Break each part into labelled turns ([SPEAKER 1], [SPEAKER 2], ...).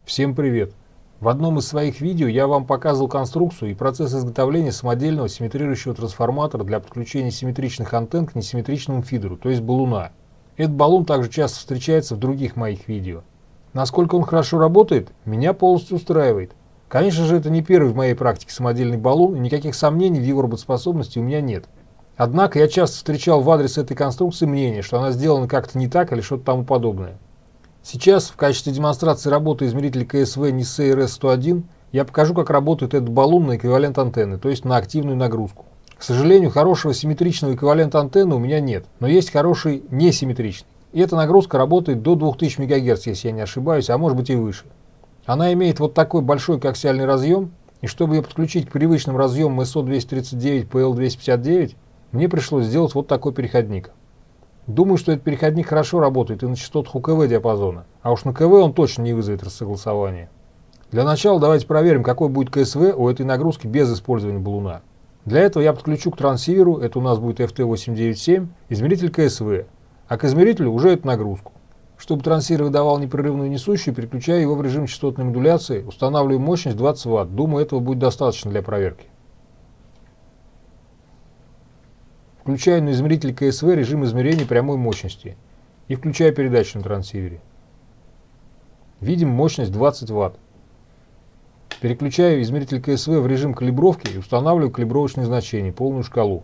[SPEAKER 1] Всем привет! В одном из своих видео я вам показывал конструкцию и процесс изготовления самодельного симметрирующего трансформатора для подключения симметричных антенн к несимметричному фидеру, то есть баллуна. Этот баллон также часто встречается в других моих видео. Насколько он хорошо работает, меня полностью устраивает. Конечно же, это не первый в моей практике самодельный баллон, и никаких сомнений в его работоспособности у меня нет. Однако я часто встречал в адрес этой конструкции мнение, что она сделана как-то не так или что-то тому подобное. Сейчас в качестве демонстрации работы измерителя КСВ Nissei RS-101 я покажу, как работает этот баллон на эквивалент антенны, то есть на активную нагрузку. К сожалению, хорошего симметричного эквивалента антенны у меня нет, но есть хороший несимметричный. И эта нагрузка работает до 2000 МГц, если я не ошибаюсь, а может быть и выше. Она имеет вот такой большой коаксиальный разъем, и чтобы ее подключить к привычным разъемам SO239 PL259, мне пришлось сделать вот такой переходник. Думаю, что этот переходник хорошо работает и на частотах УКВ диапазона, а уж на КВ он точно не вызовет рассогласования. Для начала давайте проверим, какой будет КСВ у этой нагрузки без использования баллуна. Для этого я подключу к трансиверу, это у нас будет FT897, измеритель КСВ, а к измерителю уже эту нагрузку. Чтобы трансивер выдавал непрерывную несущую, переключаю его в режим частотной модуляции, устанавливаю мощность 20 Вт. Думаю, этого будет достаточно для проверки. Включаю на измеритель КСВ режим измерения прямой мощности и включаю передачу на трансивере. Видим мощность 20 Вт. Переключаю измеритель КСВ в режим калибровки и устанавливаю калибровочные значения, полную шкалу.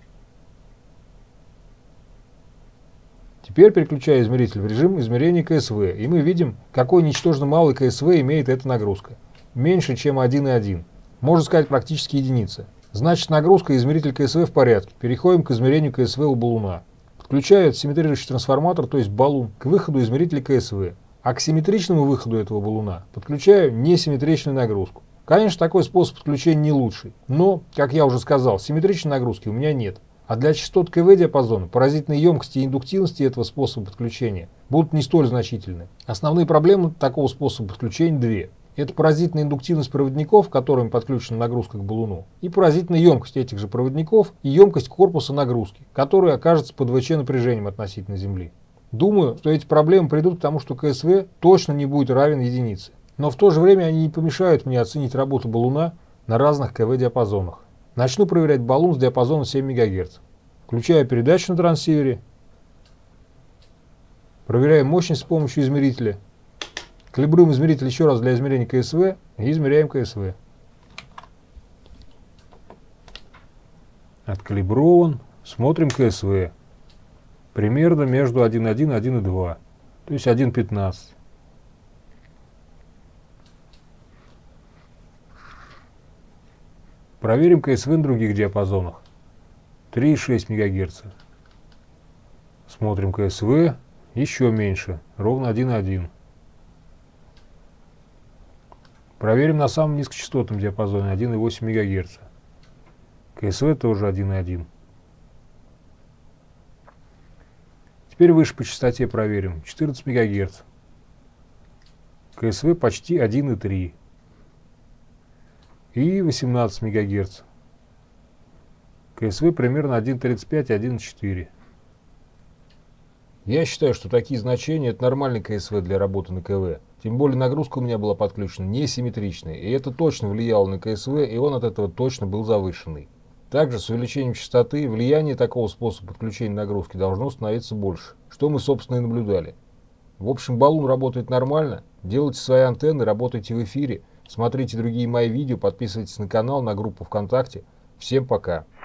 [SPEAKER 1] Теперь переключаю измеритель в режим измерения КСВ, и мы видим, какой ничтожно малый КСВ имеет эта нагрузка. Меньше, чем 1,1. Можно сказать, практически единица. Значит, нагрузка и измеритель КСВ в порядке. Переходим к измерению КСВ у баллуна. Подключаю этот симметрирующий трансформатор, то есть баллон, к выходу измерителя КСВ. А к симметричному выходу этого баллуна подключаю несимметричную нагрузку. Конечно, такой способ подключения не лучший. Но, как я уже сказал, симметричной нагрузки у меня нет. А для частот КВ диапазона поразительные емкости и индуктивности этого способа подключения будут не столь значительны. Основные проблемы такого способа подключения две. Это поразительная индуктивность проводников, которыми подключена нагрузка к баллону, и поразительная емкость этих же проводников и емкость корпуса нагрузки, которая окажется под ВЧ напряжением относительно Земли. Думаю, что эти проблемы придут к тому, что КСВ точно не будет равен единице. Но в то же время они не помешают мне оценить работу баллуна на разных КВ диапазонах. Начну проверять баллон с диапазоном 7 МГц. Включаю передачу на трансивере. Проверяем мощность с помощью измерителя. Калибруем измеритель еще раз для измерения КСВ и измеряем КСВ. Откалиброван. Смотрим КСВ. Примерно между 1,1 и 1,2. То есть 1,15. Проверим КСВ на других диапазонах. 3,6 МГц. Смотрим КСВ. Еще меньше. Ровно 1,1. Проверим на самом низкочастотном диапазоне 1,8 МГц. КСВ тоже 1,1. Теперь выше по частоте проверим. 14 МГц. КСВ почти 1,3. И 18 МГц. КСВ примерно 1,35-1,4. Я считаю, что такие значения это нормальный КСВ для работы на КВ. Тем более нагрузка у меня была подключена несимметричной, и это точно влияло на КСВ, и он от этого точно был завышенный. Также с увеличением частоты влияние такого способа подключения нагрузки должно становиться больше, что мы собственно и наблюдали. В общем, баллон работает нормально, делайте свои антенны, работайте в эфире, смотрите другие мои видео, подписывайтесь на канал, на группу ВКонтакте. Всем пока!